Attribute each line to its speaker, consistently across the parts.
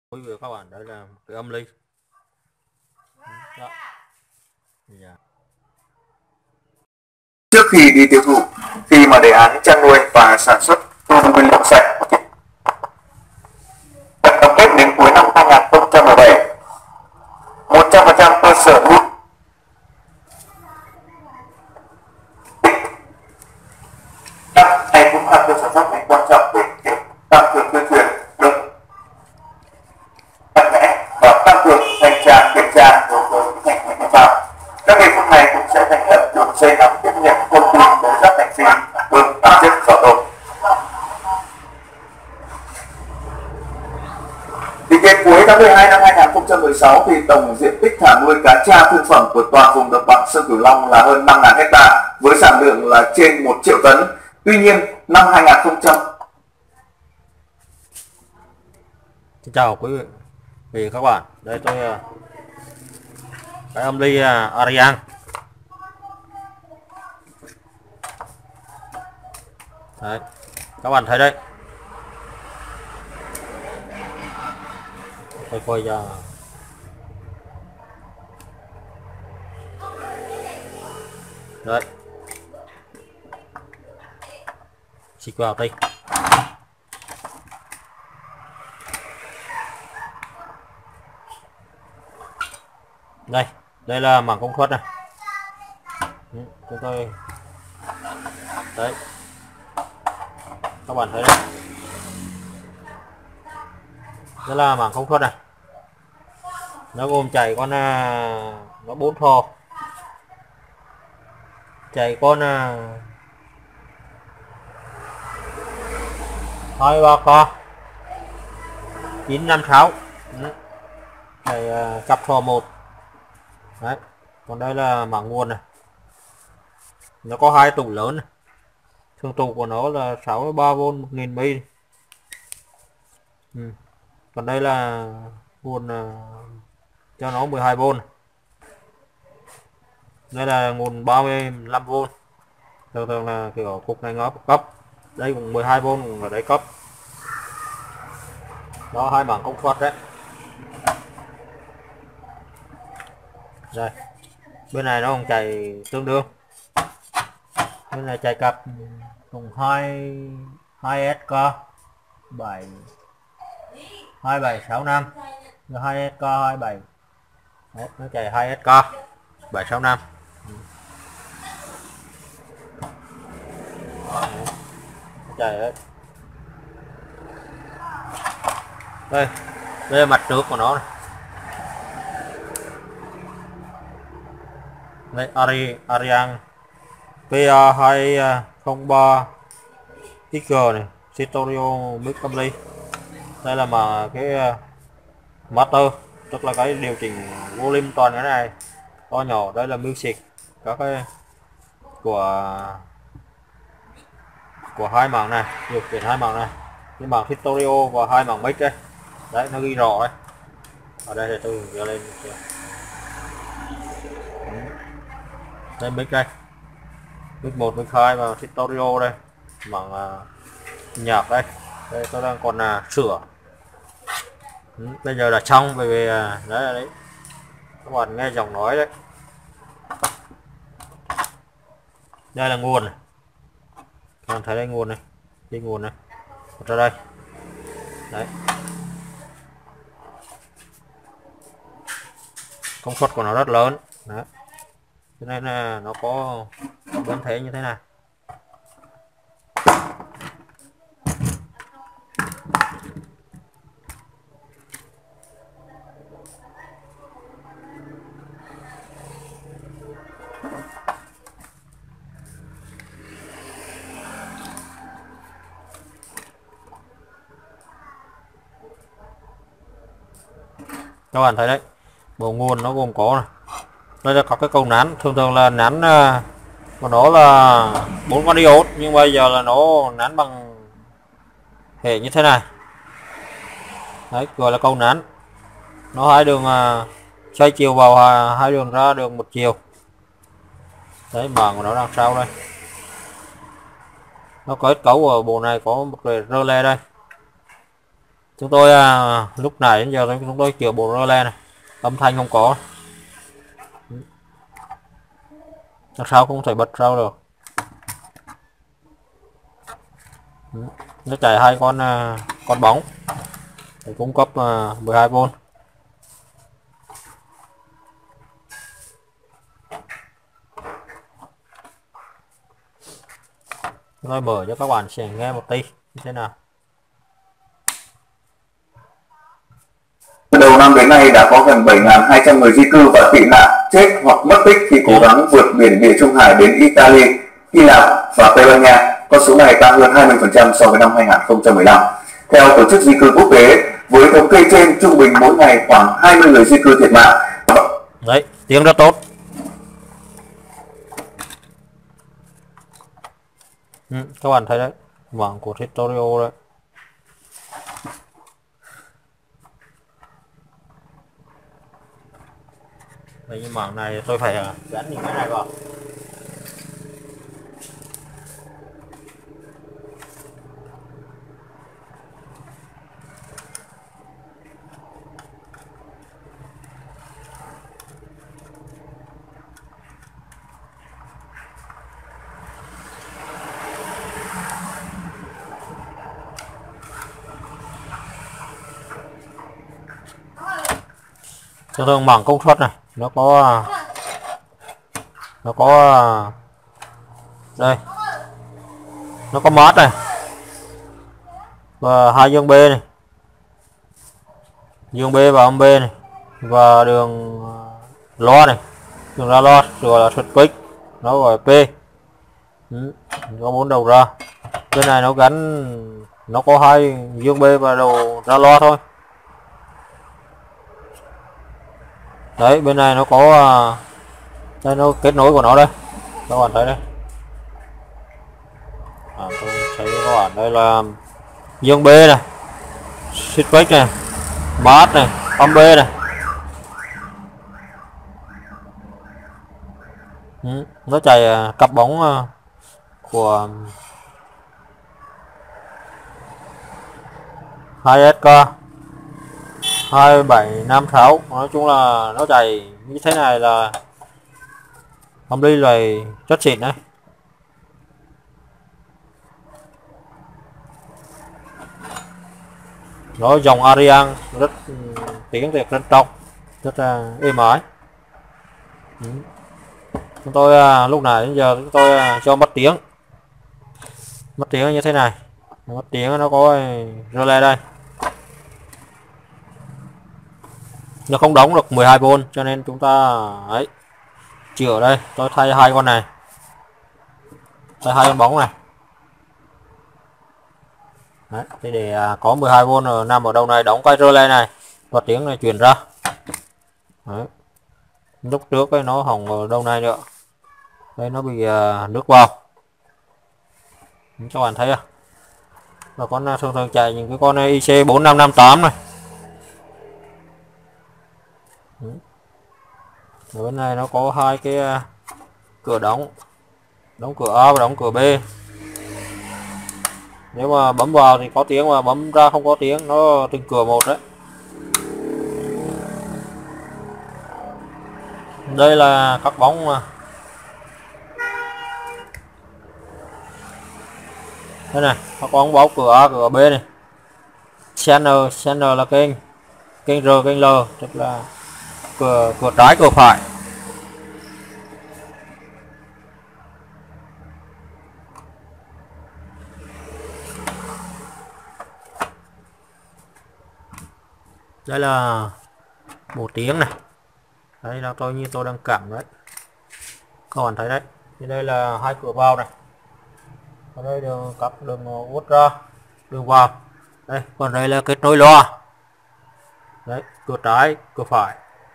Speaker 1: Quý vị và các bạn, đây là cái âm ly đó. Dạ.
Speaker 2: Trước khi đi tiêu thụ, khi mà đề án chăn nuôi và sản xuất tôm nguyên liệu sạch cần tổng kết đến cuối năm 2017, 100% cơ sở nuôi này cũng là cơ sở pháp lý quan trọng để việc tăng cường tuyên truyền được mạnh mẽ và tăng cường thanh tra kiểm tra đối với những hành vi vi phạm. Các địa phương này cũng sẽ thành lập đường dây nóng tiếp nhận thông tin tố giác hành vi bơm tạp chất vào tôm. Tính đến cuối tháng 12 năm 2016 thì tổng diện tích thả nuôi cá tra thương phẩm của toàn vùng đồng bằng Sông Cửu Long là hơn 5.000 hecta với sản lượng là trên 1 triệu tấn. Tuy nhiên, năm 2000
Speaker 1: Xin chào quý vị và các bạn, đây tôi cái âm ly Ariang. Đấy, các bạn thấy đấy, tôi quay ra đấy, xịt vào đây. Đây là mảng công suất này. Chúng tôi đấy, các bạn thấy đấy, đây là mảng công suất này. Nó gồm chảy con nó 4 thò, chảy con 23 co 956, chảy cặp thò 1 đấy. Còn đây là mảng nguồn này, nó có hai tủ lớn này. Thương tụ của nó là 63V 1000 mili. Còn đây là nguồn cho nó 12V này. Đây là nguồn 35V, thường là kiểu cục này nó cấp, đây cũng 12V cũng ở đây cấp. Đó, hai bảng công suất đấy. Đây, bên này nó còn chạy tương đương, bên này chạy cặp cùng 2SK 7 2765 2SK 27. Đấy, nó chạy 2SK 765. Nó chạy đấy. Đây là mặt trước của nó này. Đây Ariang PA203 XG này, Sitorio Mic Company. Đây là mà cái master, tức là cái điều chỉnh volume toàn cái này, to nhỏ. Đây là music, các cái của hai mảng này, điều khiển hai mảng này, cái mảng Sitorio và hai mảng mic đây. Đấy, nó ghi rõ đấy. Ở đây thì tôi đưa lên đây, mic đây, mic 1, mic 2 và Sitorio đây, mảng nhạc đây. Đây tôi đang còn sửa. Bây giờ là xong, bởi vì đấy là đấy, các bạn nghe giọng nói đấy. Đây là nguồn này, các bạn thấy đây, nguồn này, cái nguồn này ra đây đấy. Công suất của nó rất lớn đấy, cho nên là nó có biến thế như thế này. Các bạn thấy đấy, bộ nguồn nó gồm có này. Đây là có cái cầu nán, thường là nán của nó là 4 con diode, nhưng bây giờ là nó nán bằng hệ như thế này đấy, gọi là cầu nán. Nó hai đường xoay chiều vào, hai đường ra, đường một chiều đấy. Bảng của nó đằng sau đây, nó có kết cấu ở bộ này, có một cái rơ le đây. Chúng tôi lúc này đến giờ chúng tôi chữa bộ relay này, âm thanh không có, làm sao không thể bật ra được. Nó chạy hai con bóng để cung cấp 12V. Tôi mở cho các bạn sẽ nghe một tí như thế nào.
Speaker 2: Từ đầu năm đến nay đã có gần 7.200 người di cư và tị nạn chết hoặc mất tích khi cố gắng vượt biển Địa Trung Hải đến Italy, Hy Lạp và Tây Ban Nha. Con số này tăng hơn 20% so với năm 2015. Theo Tổ chức Di cư Quốc tế, với thống kê trên, trung bình mỗi ngày khoảng 20 người di cư thiệt mạng.
Speaker 1: Đấy, tiếng rất tốt. Các bạn thấy đấy, mạng của Tutorial đấy. Đây, nhưng mạng này tôi phải gắn những cái này vào. Thường thường bảng công suất này nó có đây, nó có mát này và hai dương B này, dương B và âm B này, và đường loa này, đường ra loa rồi là switch nó gọi là P. Có 4 đầu ra. Bên này nó gắn, nó có hai dương B và đầu ra loa thôi. Đấy, bên này nó có đây, nó kết nối của nó đây, các bạn thấy đây. Tôi thấy các bạn đây là dương B này, switch này, mát này, âm B này. Nó chạy cặp bóng của 2SK 2756. Nói chung là nó chạy như thế này là âm ly này rất xịn đấy. Nó dòng Ariane rất tiếng Việt rất trong, rất êm ái. Chúng tôi lúc này đến giờ chúng tôi cho mất tiếng như thế này. Mất tiếng nó có relay đây, nó không đóng được 12V cho nên chúng ta ấy chữa đây. Tôi thay hai con này, thay hai con bóng này. Đấy, để có 12V nằm ở đâu này, đóng cái relay này và tiếng này truyền ra. Đấy. Lúc trước ấy, nó hỏng ở đâu này nữa, đây nó bị nước vào, các bạn thấy à. Và con thường thường chạy những cái con IC4558 này. Ở bên này nó có hai cái cửa đóng cửa A và đóng cửa B. Nếu mà bấm vào thì có tiếng, mà bấm ra không có tiếng, nó từng cửa một đấy. Đây là các bóng mà đây này, các bóng báo cửa A cửa B này. Channel là kênh R kênh L, tức là cửa trái cửa phải. Đây là bộ tiếng này, đây là tôi đang cảm đấy, các bạn thấy đấy. Thì đây là hai cửa vào này, ở đây đường út ra, đường vào đây. Còn đây là kết nối loa đấy, cửa trái cửa phải.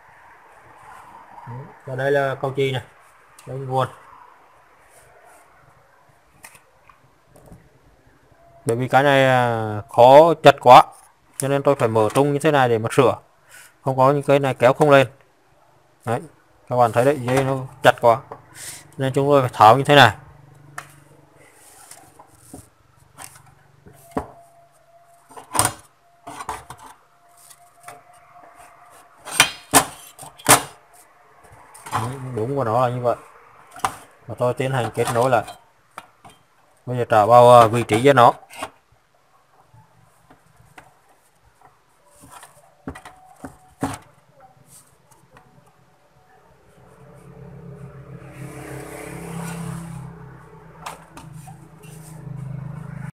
Speaker 1: Và đây là cầu chì này, đây nguồn. Bởi vì cái này khó chật quá cho nên tôi phải mở tung như thế này để mà sửa, không có những cái này kéo không lên. Đấy, các bạn thấy đấy, dây nó chặt quá nên chúng tôi phải tháo như thế này. của nó là như vậy. Và tôi tiến hành kết nối lại. Bây giờ trả vào vị trí cho nó.